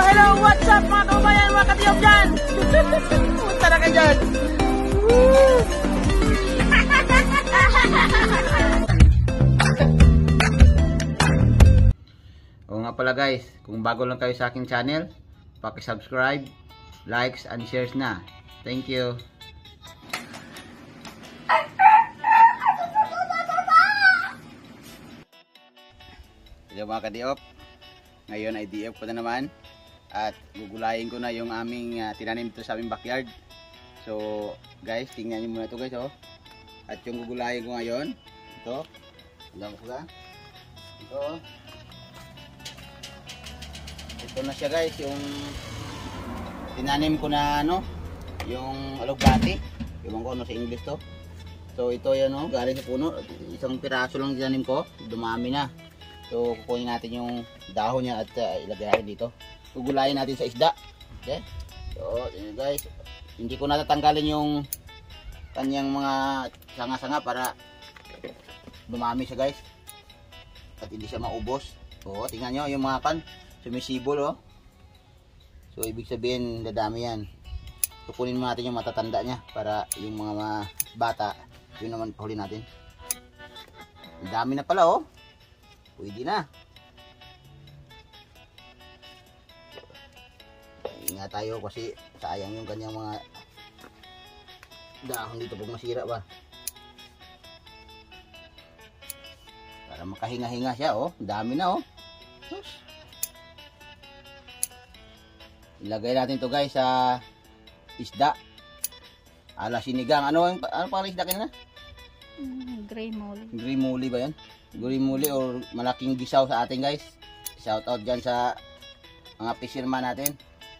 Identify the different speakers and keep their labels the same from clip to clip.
Speaker 1: hello, what's up mga kabayan, mga katiyok dyan? Punta na kayo dyan. Oo nga pala guys, kung bago lang kayo sa aking channel, paki-subscribe, likes and shares na. Thank you. Hello mga ka-diop. Ngayon ay diop ko na naman at gugulayin ko na yung aming tinanim dito sa aming backyard. So guys, tingnan niyo muna ito guys, oh. At yung gugulayin ko ngayon, ito. Tingnan ko ba? Ito. Ito na siya guys, yung tinanim ko na ano, yung alugbati. Ewan ko ano sa English to. So ito yan, oh, galing sa puno. Isang piraso lang tinanim ko, dumami na. So kukunin natin yung dahon niya at ilagay natin dito. Gugulayin natin sa isda. Okay? So guys, hindi ko natatanggalin yung kanyang mga sanga-sanga para dumami siya guys. At hindi siya maubos. So tingnan nyo yung mga sumisibol, oh. So ibig sabihin dadami yan. Kukunin mo natin yung matatanda niya para yung mga bata, yun naman pahuli natin. Ang dami na pala, oh. Pwede na. Ingat tayo kasi sayang yung kanyang mga dahon dito pag masira ba. Para makahinga-hinga siya, oh. Dami na, oh. Ilagay natin to guys sa isda. Ala sinigang. Ano pang isda kanina?
Speaker 2: Gray molly.
Speaker 1: Gray molly ba yan? Gray molly or malaking gisaw sa atin guys. Shout out dyan sa mga fisherman natin.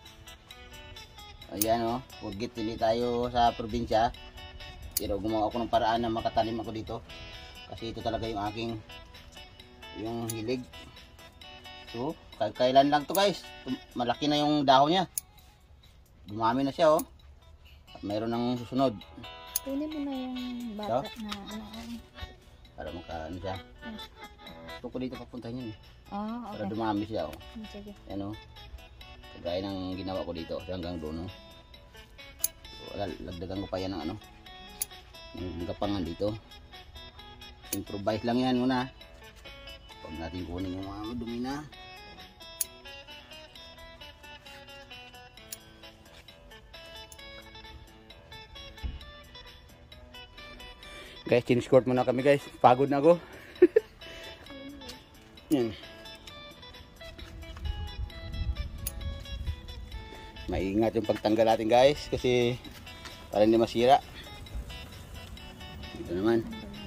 Speaker 1: Ayan, oh. Forget hindi tayo sa probinsya. Pero gumawa ako ng paraan na makatanim ako dito. Kasi ito talaga yung aking hilig. So kailan lang to guys. Malaki na yung dahon niya. Dumami na siya, oh. At mayroon ng susunod.
Speaker 2: Kunin mo na yung bata so, na ano.
Speaker 1: Para makaano siya. Gusto ko dito papuntahin yun.
Speaker 2: Oh, okay.
Speaker 1: Para dumami siya, oh.
Speaker 2: Sige.
Speaker 1: Ano? Kagaya ng ginawa ko dito. Hanggang doon, oh. So, lagdagan ko pa yan ng ano. Ng gapangan dito. Improvise lang yan muna. Huwag natin kunin yung mga dumi na. Guys, in-squirt muna kami guys. Pagod na ako. Yan. Maingat yung pagtanggal natin guys. Kasi para hindi masira. Ito naman.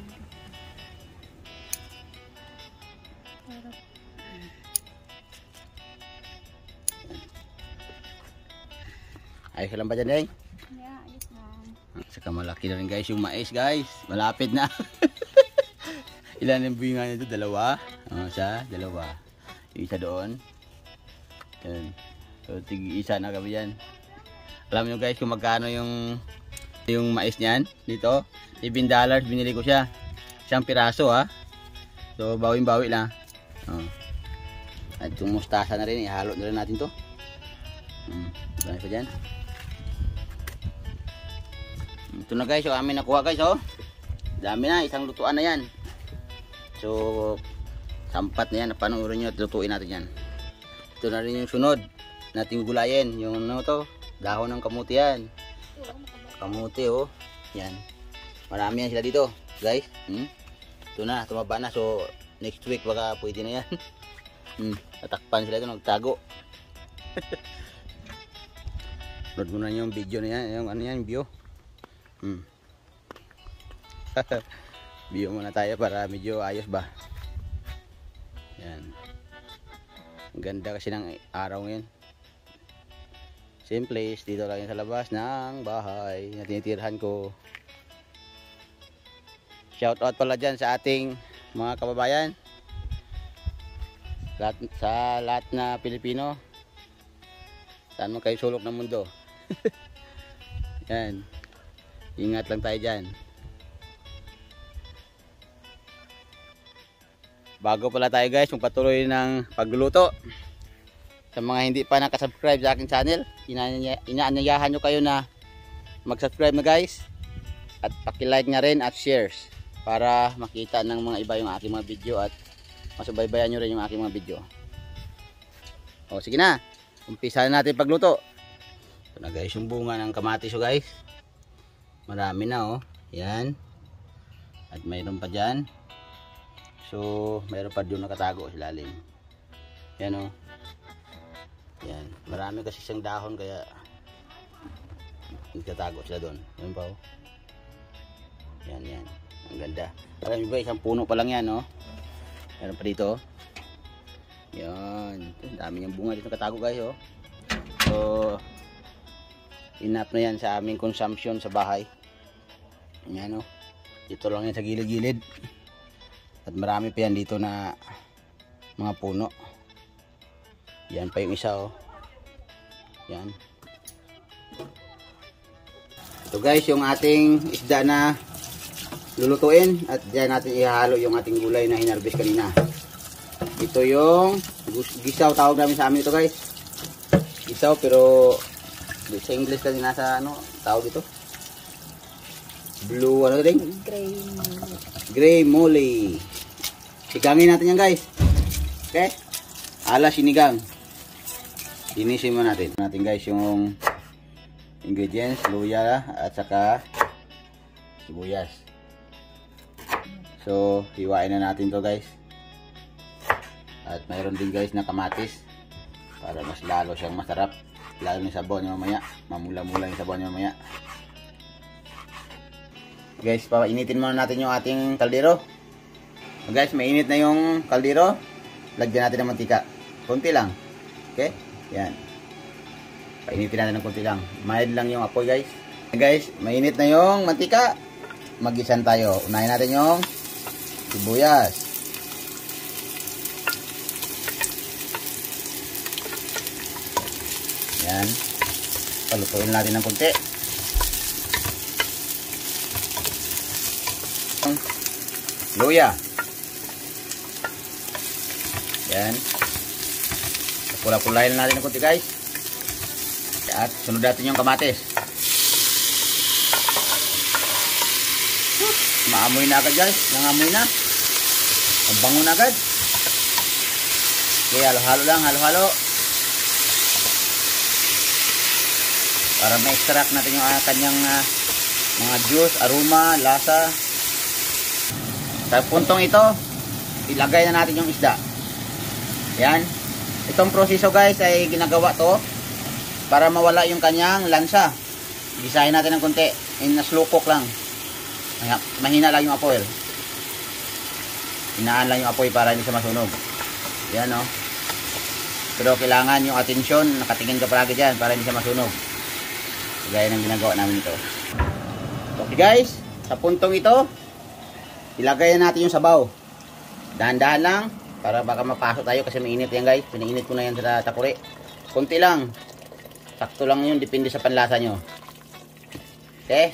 Speaker 1: Ayos ka lang ba dyan, Deng?
Speaker 2: Yeah, ayos lang.
Speaker 1: Saka malaki na rin guys yung mais guys. Malapit na. Ilan yung bunga nito? Dalawa. Isa, dalawa. Yung isa doon. Yan. So tig-isa na kami yan. Alam nyo guys kung magkano yung mais niyan dito. $7 binili ko siya. Isang piraso, ha. So bawin-bawi lang. At yung mustasa na rin. Ihalo na rin natin to. Dami pa dyan. Ito na guys, yung amin nakuha guys, oh. Dami na, isang lutuan na yan. So sampat na yan, panuorin nyo at lutuin natin yan. Ito na rin yung sunod nating gulayin, yung ano to, dahon ng kamuti yan. Kamuti, oh. Yan. Marami yan sila dito guys. Ito na, tumaba na. So next week baka pwede na yan. Tatakpan sila ito, nagtago. Load mo na yung video na yan, yung ano yan, view. View muna tayo para medyo ayos ba. Yan. Ang ganda kasi ng araw ngayon. Simple, dito lang sa labas ng bahay na tinitirhan ko. Shout out pala dyan sa ating mga kababayan. Sa lahat na Pilipino. Saan mo kayo sulok ng mundo. Yan. Ingat lang tayo dyan. Bago pala tayo guys, magpatuloy ng pagluluto. Sa mga hindi pa nakasubscribe sa aking channel, inaanyayahan nyo kayo na mag-subscribe na guys. At paki-like na rin at shares para makita ng mga iba yung aking mga video at masubaybayan nyo rin yung aking mga video. O sige na, umpisa na natin pagluto. Ito na guys yung bunga ng kamatis guys. Marami na yan. At mayroon pa dyan. So mayroon pa doon nakatago sa ilalim. Yan yan, marami kasi siyang dahon kaya nagtatago sila doon. Yan pa yan, ang ganda. Alam mo ba, isang puno pa lang yan meron pa dito yan, dami niyang bunga dito nakatago guys So enough na yan sa aming consumption sa bahay. Yan dito lang yan sa gilid-gilid. At marami pa yan dito na mga puno. Yan pa yung isa yan. Ito guys yung ating isda na lulutuin at diyan natin ihalo yung ating gulay na hinarvest kanina. Ito yung gisaw, tawag namin sa amin ito guys. Gisaw pero sa English kasi nasa tawag ito. Blue rin? Gray mole. Sigangin natin yan guys. Okay? Ala sinigang. Linisin mo natin guys yung ingredients, luya at saka sibuyas. So hiwain na natin to guys. At mayroon din guys na kamatis para mas lalo siyang masarap. Lalo yung sabaw niya mamaya, mamula-mula yung sabaw niya mamaya. Guys, painitin muna natin yung ating kaldero. So guys, mainit na yung kaldero. Lagyan natin ng mantika. Konti lang. Okay? Yan. Painitin natin ng konti lang. Mild lang yung apoy guys. Guys, mainit na yung mantika. Mag-isan tayo. Unahin natin yung sibuyas. Yan. Palutuin natin ng konti. Luya. Yan. Pula-pulain natin ng konti guys. At sunod natin yung kamatis. Maamoy na agad guys. Nangamoy na. Ang bango na agad. Okay, halo-halo lang. Halo-halo. Para ma-extract natin yung kanyang mga juice, aroma, lasa. Sa puntong ito, ilagay na natin yung isda. Yan. Itong proseso guys ay ginagawa to para mawala yung kanyang lansa. Gisahin natin ng konti. Slow cook lang. Mahina lang yung apoy. Hinaan lang yung apoy para hindi siya masunog. Yan Pero kailangan yung atensyon, nakatingin ka palagi dyan para hindi siya masunog. Gaya ng ginagawa namin ito. Okay guys, sa puntong ito, ilagay na natin yung sabaw. Dahan-dahan lang. Para baka mapasok tayo kasi mainit yan guys. Pinainit ko na yan sa takuri. Kunti lang. Sakto lang yun. Depende sa panlasa nyo. Okay.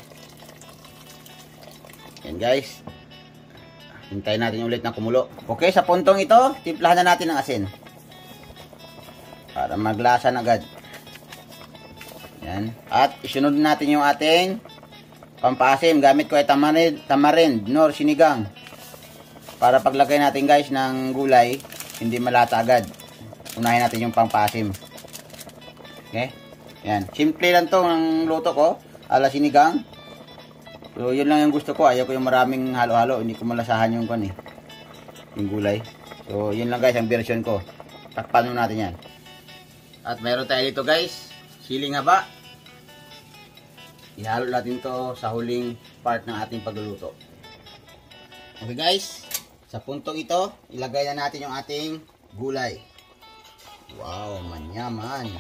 Speaker 1: Yan guys. Hintayin natin ulit na kumulo. Okay. Sa puntong ito, timplahan na natin ng asin. Para maglasan agad. Yan. At isunod natin yung ating pampaasim. Gamit ko ay tamarind nor sinigang. Para paglagay natin guys ng gulay, hindi malata agad. Unahin natin yung pangpasim. Okay? Yan. Simple lang to ng luto ko. Ala sinigang. So yun lang yung gusto ko. Ayaw ko yung maraming halo-halo. Hindi ko malasahan yung yung gulay. So yun lang guys ang version ko. Takpan mo natin yan. At mayroon tayo dito guys. Siling haba. Ihalo natin to sa huling part ng ating pagluluto. Okay guys. Sa puntong ito, ilagay na natin yung ating gulay. Wow, manyaman.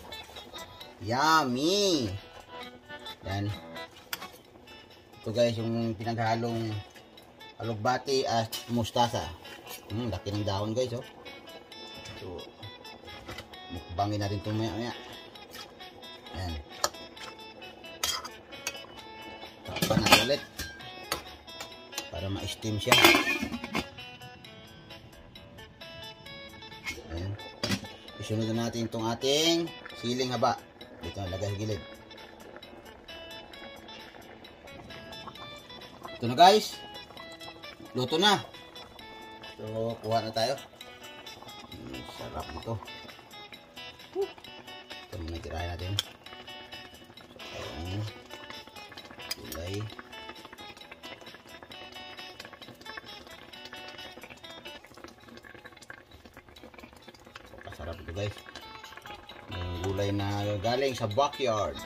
Speaker 1: Yummy! Yan. Ito guys, yung pinaghalong alugbati at mustasa. Laki ng dahon guys, So, mukbangin natin ito maya. Yan. Takpan natin ulit. Para ma-steam siya. Isunod na natin itong ating siling haba. Dito na lagay sa gilid. Ito na guys. Luto na. So, kuha na tayo. Sarap nito. Ito muna tirahin natin. So, gulay. Sarap ito guys. Yung gulay na galing sa backyard.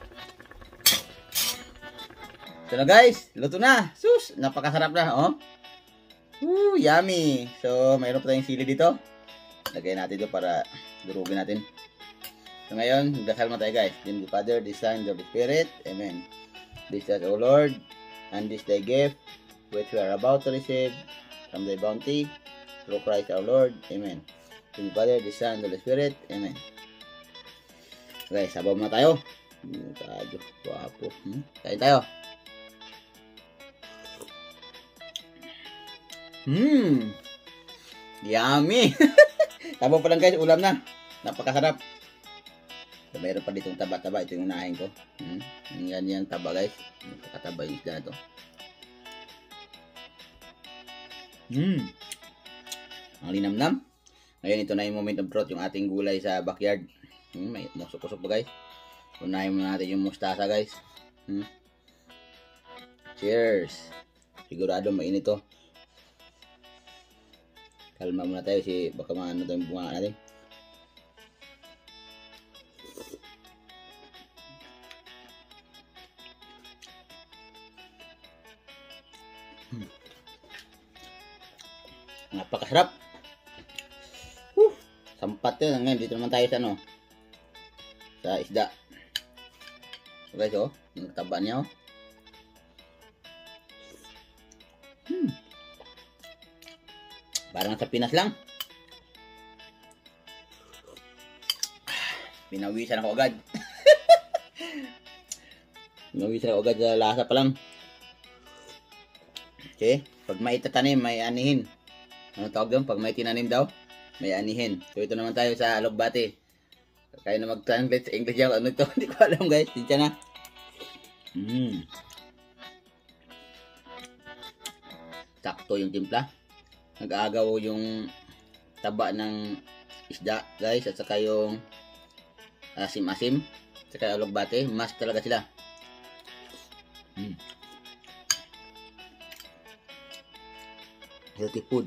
Speaker 1: Ito na guys, luto na. Sus, napakasarap na, oh. Yummy. So, mayroon pa tayong sili dito. Lagay natin ito para durugin natin. So ngayon, magdasal mo tayo guys. In the Father, the Son, the Holy Spirit. Amen. This is, O Lord, and this thy gift, which we are about to receive from thy bounty, through Christ our Lord. Amen. To the Father, the Son, the Holy Spirit. Amen. Okay, sabaw muna tayo. Tayo, wapo. Kain tayo. Yummy. Sabaw pa lang guys, ulam na. Napakasarap. So, mayroon pa ditong taba-taba. Ito yung unahin ko. Yan yung taba guys. Napakataba yung isda na to. Ang linamnam. Ngayon, ito na yung moment of truth, yung ating gulay sa backyard. May musok-usok pa guys. Unahin muna natin yung mustasa guys. Cheers. Sigurado mainit to. Kalma muna tayo si baka maano tayong bunga natin. Napakasarap. Sampat yun. Ngayon, dito naman tayo sa ano, sa isda. So guys, oh, yung taba niya, oh. Parang sa Pinas lang. Pinawisan ako agad. Pinawisan ako agad sa lasa pa lang. Okay, pag may tatanim, may anihin. Ano tawag doon? Pag may tinanim daw, may anihin. So ito naman tayo sa Alugbati. Kaya na mag-translate sa English yan. Ano ito? Hindi ko alam guys. Diyan na. Sakto yung timpla. Nag-aagaw yung taba ng isda guys. At saka yung asim-asim. At saka Alugbati. Mas talaga sila. Healthy food.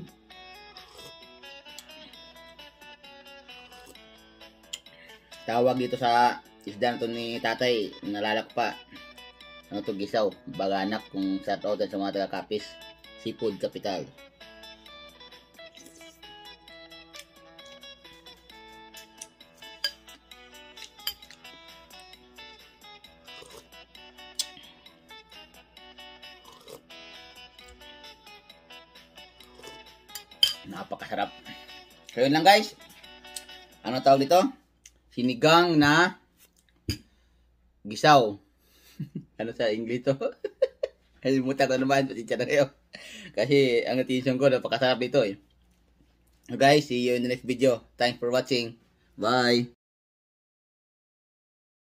Speaker 1: Tawag dito sa isda na to ni tatay, nalalakpa. Ano to, gisaw, baganak, kung shout out sa mga taga-Kapis. Seafood capital. Napakasarap. So yun lang guys. Ano tawag dito? Sinigang na gisaw. Ano sa English to? Kalimutan ko naman. Pasensya na kayo. Kasi ang attention ko, napakasarap dito eh. So guys, see you in the next video. Thanks for watching. Bye.